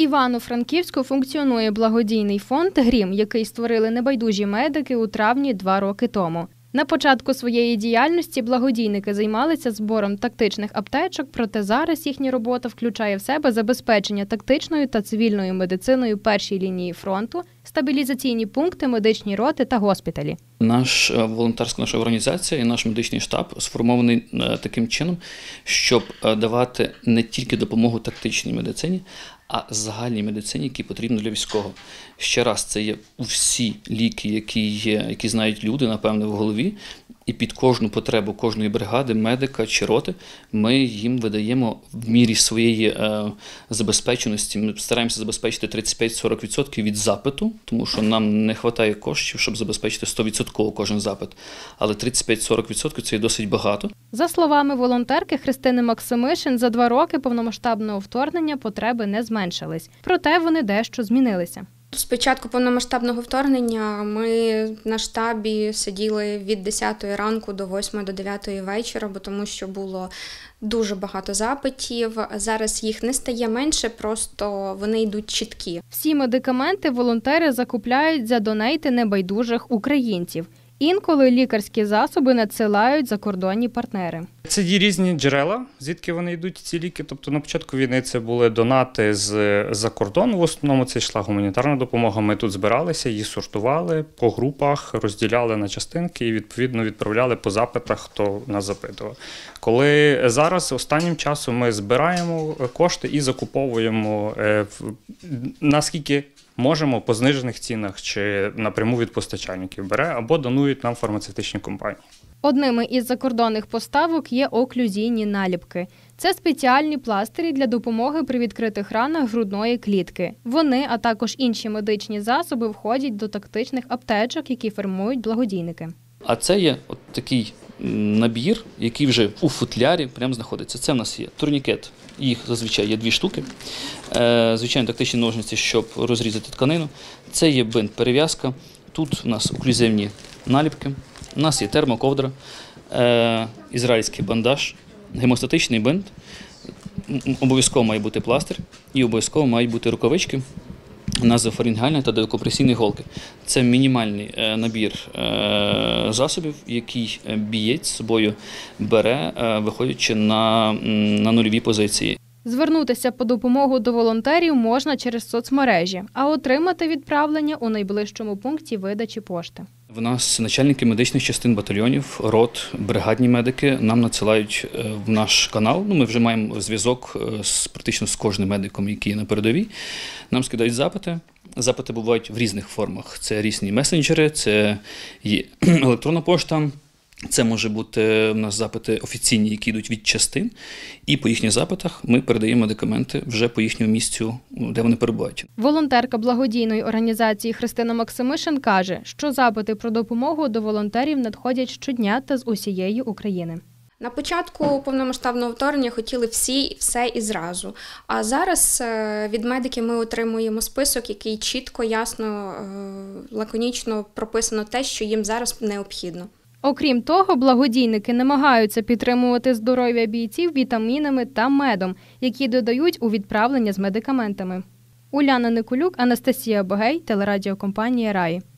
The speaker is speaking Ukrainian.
Івано-Франківську функціонує благодійний фонд «Грім», який створили небайдужі медики у травні 2 роки тому. На початку своєї діяльності благодійники займалися збором тактичних аптечок, проте зараз їхня робота включає в себе забезпечення тактичною та цивільною медициною першій лінії фронту, стабілізаційні пункти, медичні роти та госпіталі. Наша організація і наш медичний штаб сформований таким чином, щоб давати не тільки допомогу тактичній медицині, а загальній медицині, які потрібні для військового. Ще раз, це є всі ліки, які знають люди, напевно, в голові, і під кожну потребу кожної бригади, медика чи роти ми їм видаємо в мірі своєї забезпеченості. Ми стараємося забезпечити 35-40% від запиту, тому що нам не вистачає коштів, щоб забезпечити 100% кожен запит. Але 35-40% – це є досить багато. За словами волонтерки Христини Максимишин, за 2 роки повномасштабного вторгнення потреби не зменшились. Проте вони дещо змінилися. З початку повномасштабного вторгнення ми на штабі сиділи від 10 ранку до 8 до 9 вечора, бо тому що було дуже багато запитів. Зараз їх не стає менше, просто вони йдуть чіткі. Всі медикаменти волонтери закупляють за донейти небайдужих українців. Інколи лікарські засоби надсилають закордонні партнери. Це є різні джерела, звідки вони йдуть, ці ліки. Тобто на початку війни це були донати з-за кордону. В основному це йшла гуманітарна допомога. Ми тут збиралися, її сортували по групах, розділяли на частинки і відповідно відправляли по запитах, хто нас запитував. Коли зараз останнім часом ми збираємо кошти і закуповуємо наскільки можемо по знижених цінах чи напряму від постачальників бере або донують нам фармацевтичні компанії. Одними із закордонних поставок є оклюзійні наліпки. Це спеціальні пластирі для допомоги при відкритих ранах грудної клітки. Вони, а також інші медичні засоби входять до тактичних аптечок, які формують благодійники. А це є от такий набір, який вже у футлярі прямо знаходиться. Це в нас є турнікет, їх зазвичай є 2 штуки. Звичайно, тактичні ножниці, щоб розрізати тканину. Це є бинт-перев'язка, тут у нас оклюзивні наліпки, у нас є термоковдра, ізраїльський бандаж, гемостатичний бинт, обов'язково має бути пластир і обов'язково мають бути рукавички, назофарингеальні та декомпресійні голки. Це мінімальний набір засобів, який бієць з собою бере, виходячи на нульові позиції. Звернутися по допомогу до волонтерів можна через соцмережі, а отримати відправлення у найближчому пункті видачі пошти. В нас начальники медичних частин батальйонів, рот, бригадні медики нам надсилають в наш канал. Ми вже маємо зв'язок практично з кожним медиком, який є на передовій. Нам скидають запити. Запити бувають в різних формах. Це різні месенджери, це є електронна пошта. Це може бути у нас запити офіційні, які йдуть від частин, і по їхніх запитах ми передаємо медикаменти вже по їхньому місцю, де вони перебувають. Волонтерка благодійної організації Христина Максимишин каже, що запити про допомогу до волонтерів надходять щодня та з усієї України. На початку повномасштабного вторгнення хотіли всі, все і зразу. А зараз від медиків ми отримуємо список, який чітко, ясно, лаконічно прописано те, що їм зараз необхідно. Окрім того, благодійники намагаються підтримувати здоров'я бійців вітамінами та медом, які додають у відправлення з медикаментами. Уляна Николюк, Анастасія Богей, телерадіокомпанія «Раї».